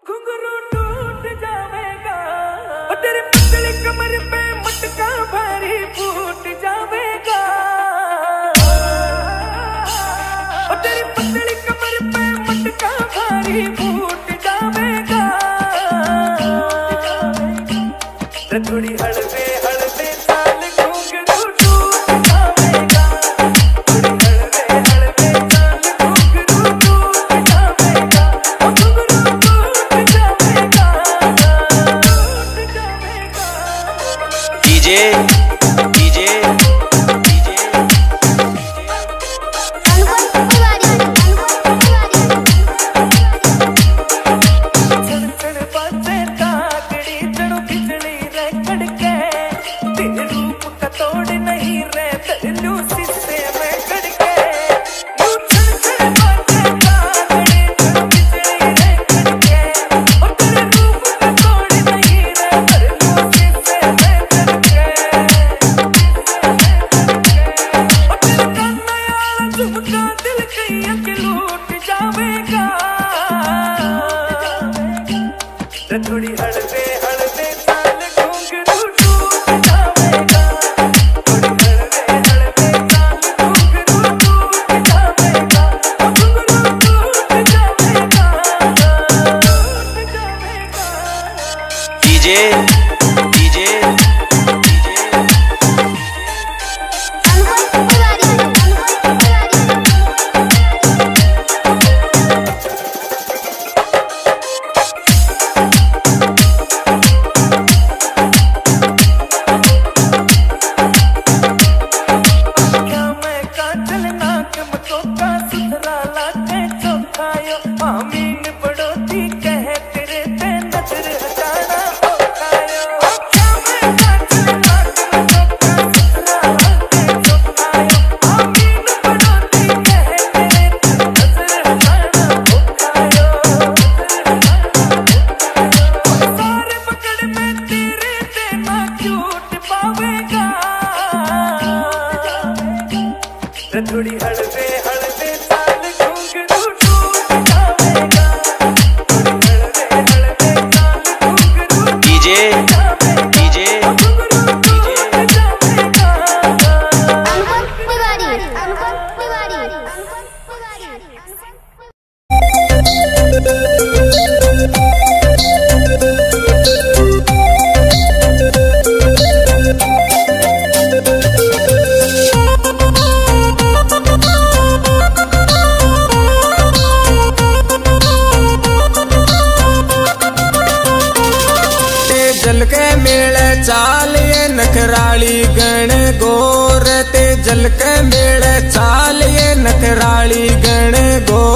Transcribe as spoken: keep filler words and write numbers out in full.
घुंघरू टूट जावेगा और तेरे पतली कमर पे मटका भारी फूट जावेगा और तेरी पतली कमर पे मटका भारी फूट जावेगा थोड़ी हड़वे हड़वे चाल घुंघरू टूट जावेगा थोड़ी हड़वे हड़वे चाल घुंघरू टूट जावेगा घुंघरू टूट जावेगा टूट जावेगा डीजे डीजे डीजे छड़ छड़ बाजे ताकड़ी जड़ों बिजली रे कड़के तेरे रूप का तोड़ नहीं रे तरलू शीशे में कड़के यूं छड़ छड़ बाजे ताकड़ी जड़ों बिजली रे कड़के और तेरे रूप का तोड़ नहीं रे तरलू शीशे में कड़के और तेरे कान्हा यार झुमका दिल कहीं के लूट जावेगा थोड़ी हड़वे हड़वे चाल घुंघरू टूट जावेगा थोड़ी हड़वे हड़वे चाल घुंघरू टूट जावेगा घुंघरू टूट जावेगा टूट जावेगा डीजे डीजे क्या मैं काजल नाक मटोका सुथरा लागे चौखायो आमीन पड़ोती कहे तेरे पे नजर हटाना हो खायो क्या मैं काजल नाक मटोका सुथरा लागे चौखायो आमीन पड़ोती कहे तेरे पे नजर हटाना हो खायो सारे पकड़ में तेरे देना क्यूट पावेगा थोड़ी हड़वे हड़वे चाल घुंघरू टूट जावेगा थोड़ी हड़वे हड़वे चाल घुंघरू डीजे डीजे घुंघरू टूट जावेगा अनुपम तिवारी अनुपम तिवारी अनुपम जल के मेले चाल ये नखराली गण गोर ते जल के मेले चाल ये नखराली गण गोर